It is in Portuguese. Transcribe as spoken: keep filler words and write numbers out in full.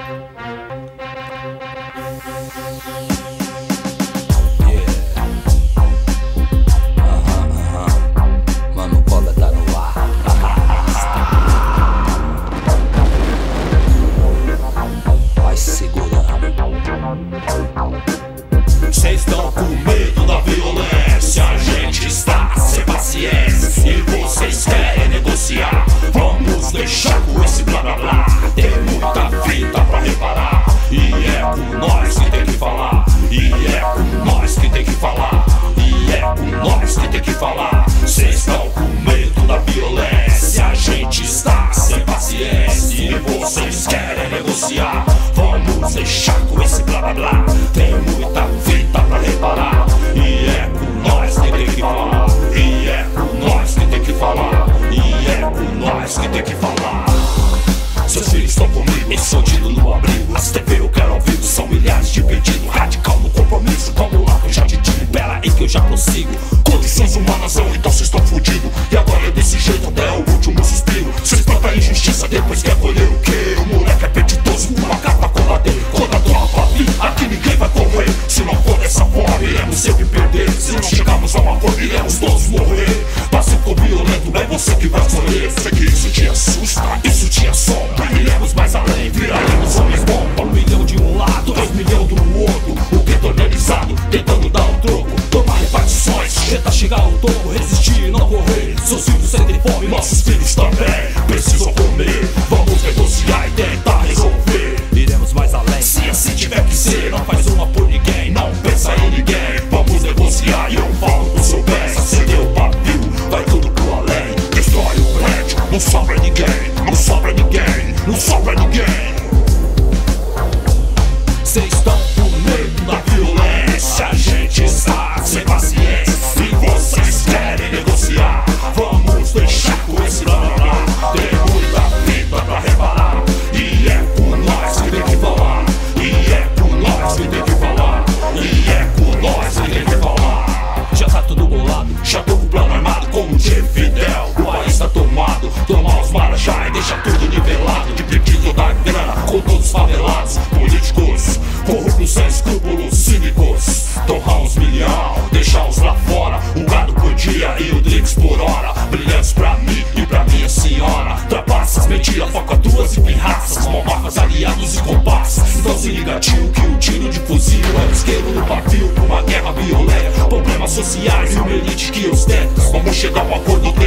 Cês estão com medo da violência, a gente está sem paciência e vocês querem negociar. Vamos deixar com esse blá blá blá. Tem muita fita pra reparar e é com nós que tem que falar. E é com nós que tem que falar. E é com nós que tem que falar. Cês estão com medo da violência, a gente está sem paciência e vocês querem negociar. Vamos deixar com esse blá blá blá. Tem muita fita pra reparar e é com nós que tem que falar. E é com nós que tem que falar. E é com nós que tem que falar. Seus filhos estão comigo, escondido no abrigo. As T V eu quero ao vivo, são milhares de pedidos. Radical no compromisso, vamos lá que eu já te digo. Pera aí que eu já prossigo. Condições humanas não, então cês estão fudidos. E agora é desse jeito até o último suspiro. Cês plantam injustiça, depois quer colher o quê? O moleque é apetitoso, uma capa coladei. Quando a tropa vir, aqui ninguém vai correr. Se não for dessa forma, iremos sempre perder. Se não chegarmos a um acordo, iremos todos morrer. Pacífico violento, é você que vai escolher. Sei que isso te assusta, isso te assombra. Iremos mais além, viraremos homens bomba. Um milhão de um lado, dois milhões do outro. O gueto organizado, tentando dar o troco. Tomar repartições, tentar chegar ao topo. Resistir e não correr, seus filhos sentem fome, nossos filhos também precisam comer. Vamos negociar e tentar resolver. Iremos mais além, se assim tiver que ser. Não faz uma por ninguém, não pensa em ninguém. Vamos negociar e eu falo pro seu bem. Acendeu o pavio, vai tudo pro além. Destrói o prédio, não sobra ninguém. Não sobra ninguém, não sobra ninguém. Cês estão com medo da violência, a gente está sem paciência e vocês querem negociar. Vamos deixar com esse blá blá blá. Tem muita fita pra reparar e é com nós que tem que falar. E é com nós que tem que falar. E é com nós que tem que falar. Já tá tudo bolado, já tô com o plano armado como de Fidel. O país tá tomado, tomar os marajá e deixar tudo nivelado. De pedido da grana com todos os favelados. Políticos, corruptos sem escrúpulos, cínicos. Torrar uns milhão, deixar os lá fora. Um gado por dia e o drinks por hora. Brilhantes pra mim e pra minha senhora. Trapaças, mentira, foca duas e pirraças. Malmarcas, aliados e comparsas. Então se liga tio que o tiro de fuzil é o isqueiro no pavio pra uma guerra violenta. Problemas sociais e uma elite que ostenta. Vamos chegar a um acordo